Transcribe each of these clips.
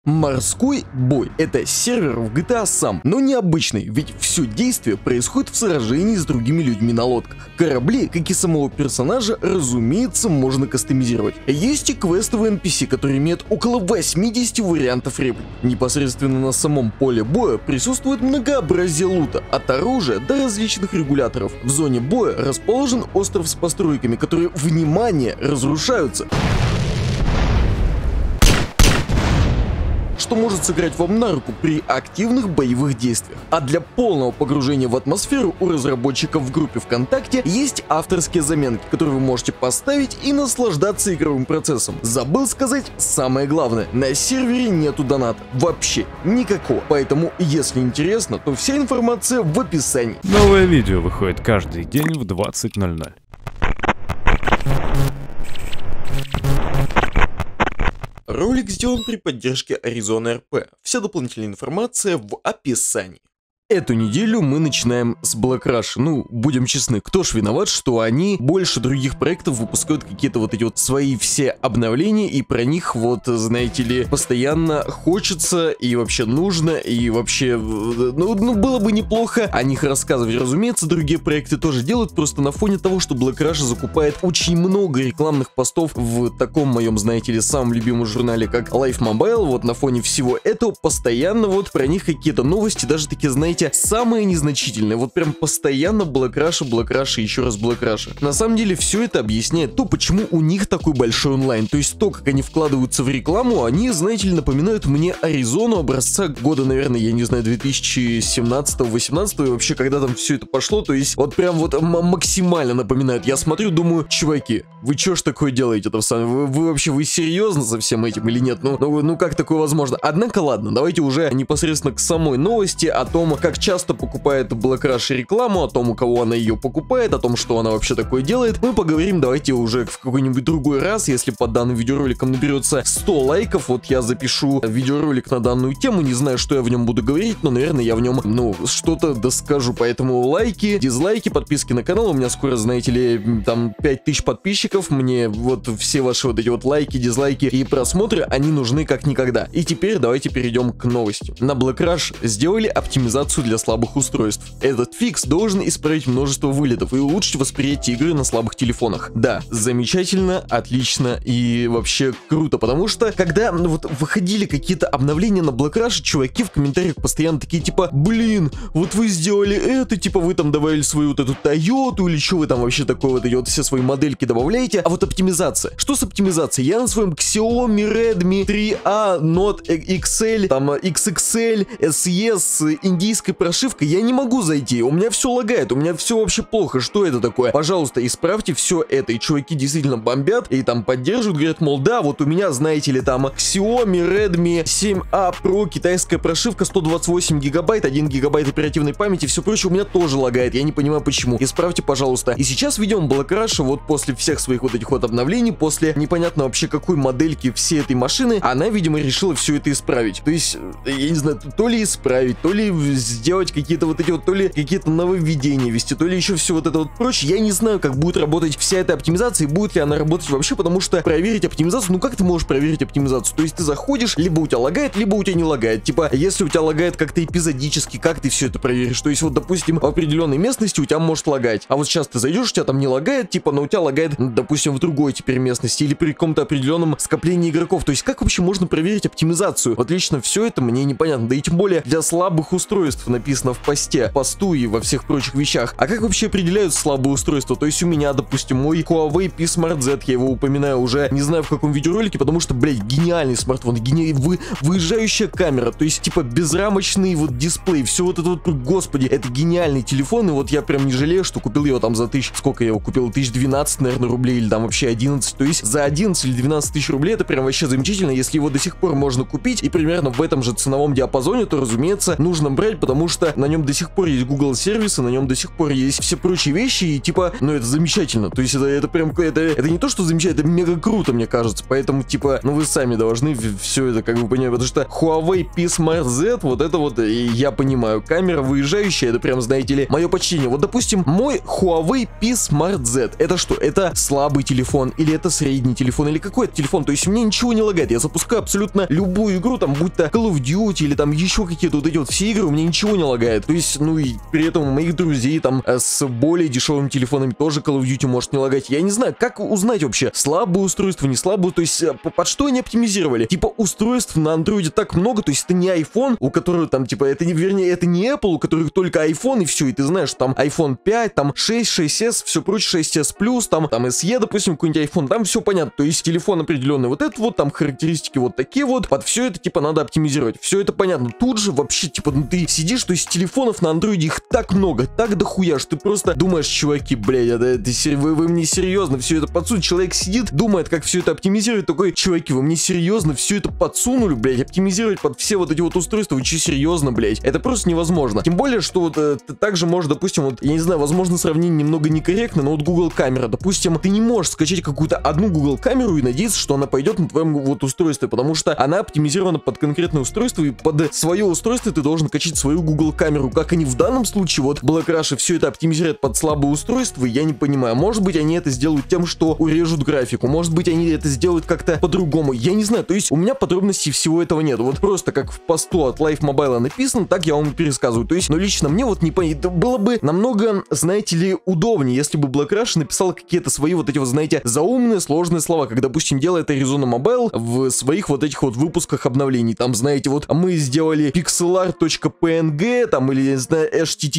Морской бой — это сервер в GTA сам, но необычный, ведь все действие происходит в сражении с другими людьми на лодках. Корабли, как и самого персонажа, разумеется, можно кастомизировать. Есть и квестовые NPC, которые имеют около 80 вариантов реплик. Непосредственно на самом поле боя присутствует многообразие лута, от оружия до различных регуляторов. В зоне боя расположен остров с постройками, которые, внимание, разрушаются, что может сыграть вам на руку при активных боевых действиях. А для полного погружения в атмосферу у разработчиков в группе ВКонтакте есть авторские заметки, которые вы можете поставить и наслаждаться игровым процессом. Забыл сказать самое главное: на сервере нету доната. Вообще никакого. Поэтому, если интересно, то вся информация в описании. Новое видео выходит каждый день в 20:00. Ролик сделан при поддержке Arizona RP. Вся дополнительная информация в описании. Эту неделю мы начинаем с Black Rush. Ну, будем честны, кто ж виноват, что они больше других проектов выпускают какие-то вот эти вот свои все обновления, и про них вот, знаете ли, постоянно хочется и вообще нужно, и вообще, ну было бы неплохо о них рассказывать. Разумеется, другие проекты тоже делают, просто на фоне того, что Black Rush закупает очень много рекламных постов в таком моем, знаете ли, самом любимом журнале, как Life Mobile, вот на фоне всего этого постоянно вот про них какие-то новости, даже такие, знаете, самые незначительные, вот прям постоянно Black Rush и еще раз Black Rush. На самом деле все это объясняет то, почему у них такой большой онлайн, то есть то, как они вкладываются в рекламу, они, знаете ли, напоминают мне Аризону образца года, наверное, я не знаю, 2017-18, и вообще, когда там все это пошло, то есть вот прям вот максимально напоминают. Я смотрю, думаю, чуваки, вы что ж такое делаете-то сами? Вы вообще, вы серьезно со всем этим или нет? Ну как такое возможно? Однако ладно, давайте уже непосредственно к самой новости о том, как часто покупает Black Rush рекламу, о том, у кого она ее покупает, о том, что она вообще такое делает. Мы поговорим, давайте уже в какой-нибудь другой раз, если под данным видеороликом наберется 100 лайков, вот я запишу видеоролик на данную тему, не знаю, что я в нем буду говорить, но, наверное, я в нем, что-то доскажу, поэтому лайки, дизлайки, подписки на канал, у меня скоро, знаете ли, там 5000 подписчиков, мне вот все ваши вот эти вот лайки, дизлайки и просмотры, они нужны как никогда. И теперь давайте перейдем к новости. На Black Rush сделали оптимизацию для слабых устройств. Этот фикс должен исправить множество вылетов и улучшить восприятие игры на слабых телефонах. Да, замечательно, отлично и вообще круто, потому что когда вот выходили какие-то обновления на Black Rush, чуваки в комментариях постоянно такие типа: блин, вот вы сделали это, типа вы там добавили свою вот эту Toyota или что вы там вообще такое, вот эти вот все свои модельки добавляете, а вот оптимизация. Что с оптимизацией? Я на своем Xiaomi Redmi 3A Note XL, там XXL, SE с индийской прошивкой, я не могу зайти, у меня все лагает, у меня все вообще плохо, что это такое? Пожалуйста, исправьте все это, и чуваки действительно бомбят, и там поддерживают, говорят, мол, да, вот у меня, знаете ли, там Xiaomi Redmi 7A Pro, китайская прошивка, 128 гигабайт, 1 гигабайт оперативной памяти, все прочее у меня тоже лагает, я не понимаю почему, исправьте, пожалуйста. И сейчас ведем Black Rush, вот после всех своих вот этих вот обновлений, после непонятно вообще какой модельки всей этой машины, она, видимо, решила все это исправить, то есть, я не знаю, то ли исправить, то ли сделать какие-то вот эти вот, то ли какие-то нововведения ввести, то ли еще все вот это вот прочее. Я не знаю, как будет работать вся эта оптимизация и будет ли она работать вообще, потому что проверить оптимизацию, ну как ты можешь проверить оптимизацию? То есть ты заходишь, либо у тебя лагает, либо у тебя не лагает. Типа, если у тебя лагает как-то эпизодически, как ты все это проверишь? То есть вот, допустим, в определенной местности у тебя может лагать, а вот сейчас ты зайдешь, у тебя там не лагает, типа, но у тебя лагает, допустим, в другой теперь местности или при каком-то определенном скоплении игроков. То есть как вообще можно проверить оптимизацию? Вот лично все это мне непонятно, да и тем более для слабых устройств написано в посту и во всех прочих вещах. А как вообще определяют слабые устройства? То есть у меня, допустим, мой Huawei P Smart Z, я его упоминаю уже не знаю в каком видеоролике, потому что, блядь, гениальный смартфон, выезжающая камера, то есть типа безрамочный вот дисплей, все вот это вот, господи, это гениальный телефон, и вот я прям не жалею, что купил его там за сколько я его купил, 1012, наверное, рублей, или там вообще 11, то есть за 11 или 12 тысяч рублей это прям вообще замечательно, если его до сих пор можно купить, и примерно в этом же ценовом диапазоне, то, разумеется, нужно брать, потому что на нем до сих пор есть Google сервисы, на нем до сих пор есть все прочие вещи, и типа, ну это замечательно. То есть это прям, это не то, что замечательно, это мега круто, мне кажется. Поэтому, типа, ну вы сами должны все это как бы понимать, потому что Huawei P Smart Z, вот это вот, и я понимаю, камера выезжающая, это прям, знаете ли, мое почтение. Вот, допустим, мой Huawei P Smart Z, это что? Это слабый телефон, или это средний телефон, или какой-то телефон, то есть мне ничего не лагает, я запускаю абсолютно любую игру, там, будь то Call of Duty, или там еще какие-то вот эти вот все игры, у меня ничего не лагает, то есть, ну и при этом у моих друзей там с более дешевыми телефонами тоже Call of Duty может не лагать, я не знаю, как узнать вообще, слабое устройство, не слабое, то есть под что они оптимизировали, типа устройств на андроиде так много, то есть это не iPhone, у которого там, типа, это не, вернее, это не Apple, у которых только iPhone и все, и ты знаешь, там iPhone 5, там 6, 6s, все прочее, 6s Plus, там SE, допустим, какой-нибудь iPhone, там все понятно, то есть телефон определенный, вот это вот, там характеристики вот такие вот, под все это, типа, надо оптимизировать, все это понятно, тут же вообще, типа, ну ты сидишь, то есть телефонов на андроиде их так много, так дохуя, что ты просто думаешь, чуваки, блядь, вы мне серьезно все это подсунули, человек сидит, думает, как все это оптимизировать, такой, чуваки, вы мне серьезно все это подсунули, блядь, оптимизировать под все вот эти вот устройства, вы че, серьезно, блядь, это просто невозможно, тем более, что вот ты также можешь, допустим, вот, я не знаю, возможно, сравнение немного некорректно, но вот Google камера, допустим, ты не можешь скачать какую-то одну Google камеру и надеяться, что она пойдет на твоем вот устройстве, потому что она оптимизирована под конкретное устройство, и под свое устройство ты должен качать свою Google камеру, как они в данном случае, вот, Black Rush все это оптимизируют под слабое устройство, я не понимаю, может быть, они это сделают тем, что урежут графику, может быть, они это сделают как-то по-другому, я не знаю, то есть у меня подробностей всего этого нет, вот просто как в посту от Life Mobile написано, так я вам пересказываю, то есть, но лично мне вот не понятно, было бы намного, знаете ли, удобнее, если бы Black Rush написал какие-то свои вот эти вот, знаете, заумные, сложные слова, как, допустим, делает Arizona Mobile в своих вот этих вот выпусках обновлений, там, знаете, вот мы сделали pixelar.png, там, или, не знаю,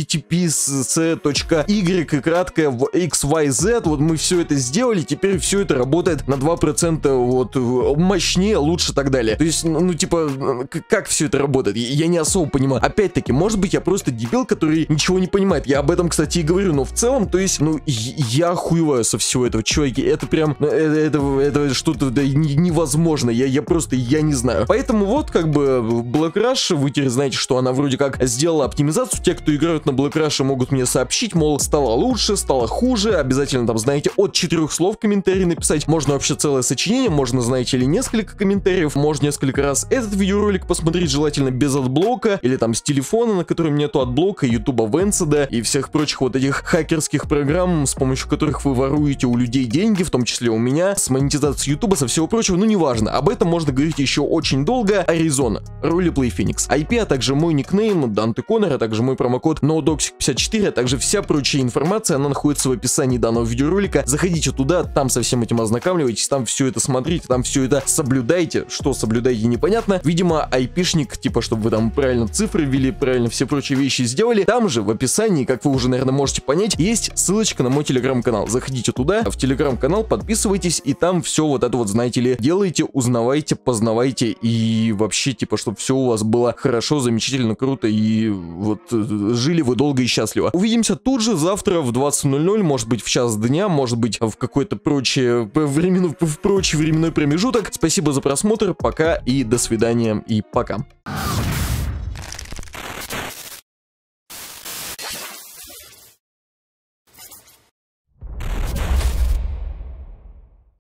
http://y и краткое в xyz, вот мы все это сделали, теперь все это работает на 2% вот мощнее, лучше и так далее. То есть, ну типа, как все это работает? Я не особо понимаю. Опять-таки, может быть, я просто дебил, который ничего не понимает. Я об этом, кстати, и говорю, но в целом, то есть, ну, я охуеваю со всего этого, чуваки. Это прям, это что-то невозможно. Я просто, я не знаю. Поэтому вот, как бы, Black Rush, вы теперь знаете, что она вроде как сделала оптимизацию. Те, кто играют на Black Rush, могут мне сообщить, мол, стало лучше, стало хуже. Обязательно там, знаете, от 4 слов комментарий написать. Можно вообще целое сочинение, можно, знаете ли, несколько комментариев, можно несколько раз этот видеоролик посмотреть, желательно без отблока, или там с телефона, на котором нету отблока, ютуба Венседа и всех прочих вот этих хакерских программ, с помощью которых вы воруете у людей деньги, в том числе у меня, с монетизацией ютуба, со всего прочего, ну неважно, об этом можно говорить еще очень долго. Arizona, Roleplay Phoenix, IP, а также мой никнейм Dante Connor, а также мой промокод NoDoxic54, а также вся прочая информация, она находится в описании данного видеоролика. Заходите туда, там со всем этим ознакомливайтесь, там все это смотрите, там все это соблюдайте. Что соблюдайте, непонятно. Видимо, айпишник, типа, чтобы вы там правильно цифры ввели, правильно все прочие вещи сделали. Там же в описании, как вы уже, наверное, можете понять, есть ссылочка на мой телеграм-канал. Заходите туда, в телеграм-канал, подписывайтесь, и там все вот это вот, знаете ли, делайте, узнавайте, познавайте, и вообще, типа, чтобы все у вас было хорошо, замечательно, круто, и вот жили вы долго и счастливо. Увидимся тут же завтра в 20:00, может быть в час дня, может быть в какой-то прочий временной промежуток. Спасибо за просмотр, пока и до свидания, и пока.